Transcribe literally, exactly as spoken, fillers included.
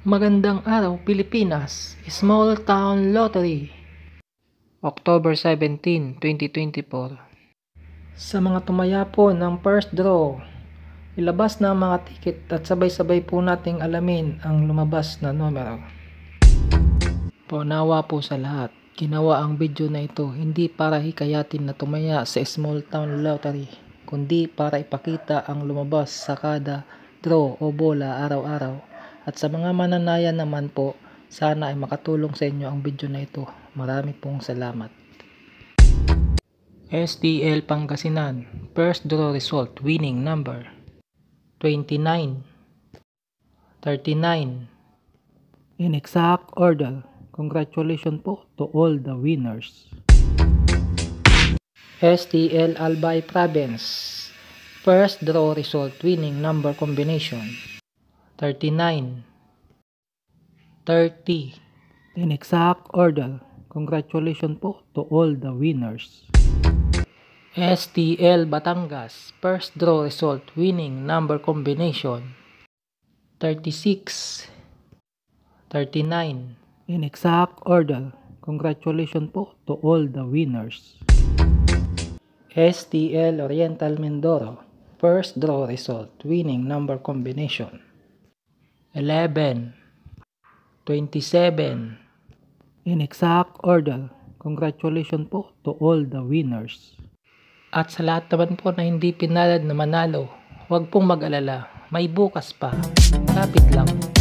Magandang araw Pilipinas, Small Town Lottery, October seventeenth, twenty twenty-four. Sa mga tumaya po ng first draw, ilabas na ang mga ticket at sabay-sabay po nating alamin ang lumabas na numero. Paunawa po sa lahat, ginawa ang video na ito hindi para hikayatin na tumaya sa Small Town Lottery, kundi para ipakita ang lumabas sa kada draw o bola araw-araw. At sa mga mananayan naman po, sana ay makatulong sa inyo ang video na ito. Marami pong salamat. S T L Pangasinan, first draw result, winning number twenty-nine, thirty-nine. In exact order, congratulations po to all the winners. S T L Albay Province, first draw result, winning number combination thirty-nine, thirty. In exact order, congratulations po to all the winners. S T L Batangas, first draw result, winning number combination thirty-six, thirty-nine. In exact order, congratulations po to all the winners. S T L Oriental Mindoro, first draw result, winning number combination eleven, twenty-seven. In exact order, congratulations po to all the winners. At sa lahat naman po na hindi pinalad na manalo, huwag pong mag-alala, may bukas pa, kapit lang.